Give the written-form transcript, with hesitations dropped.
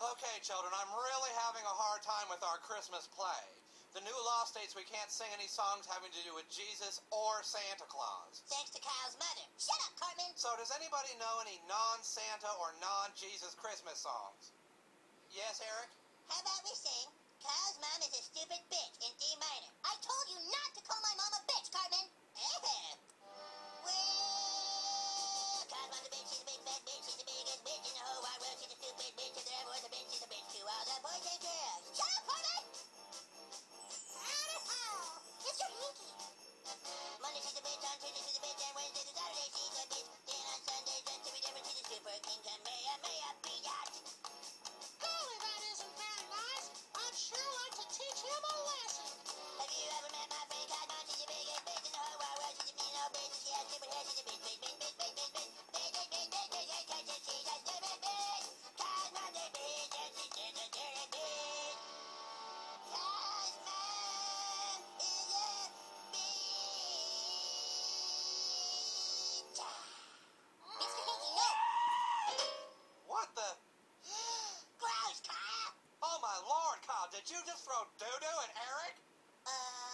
Okay, children, I'm really having a hard time with our Christmas play. The new law states we can't sing any songs having to do with Jesus or Santa Claus. Thanks to Kyle's mother. Shut up, Cartman. So does anybody know any non-Santa or non-Jesus Christmas songs? Yes, Eric? How about we sing Kyle's mom is a stupid bitch in D minor? I told you not to call my mom a bitch, Cartman. Well, Kyle's mom's a bitch. She's a big fat bitch. She's the biggest bitch in the whole wide world. She's a stupid bitch. If there ever was a bitch, she's a bitch to all the boys and girls. Shut up, Cartman. It's your hinky. Monday she's a bitch, on Tuesday she's a bitch, and Wednesday to Saturday she's a bitch. Then on Sunday, just to be different, she's a super king, Kamehameha, biatch. Golly, that isn't very nice. I'd sure like to teach him a lesson. Have you ever met my friend Cosmo? She's the biggest bitch in the whole wide world. She's a mean old bitch, and she has stupid hair. She's a bitch, bitch, bitch, bitch, bitch, bitch, bitch, bitch, bitch, bitch, bitch, bitch, bitch, bitch, she's a stupid bitch. Cosmo's a bitch, and she's just a dirty bitch. Cosmo is a bitch. Mr. Hinky, no. What the? Gross, Kyle. Oh, my Lord, Kyle, did you just throw doo-doo at Eric?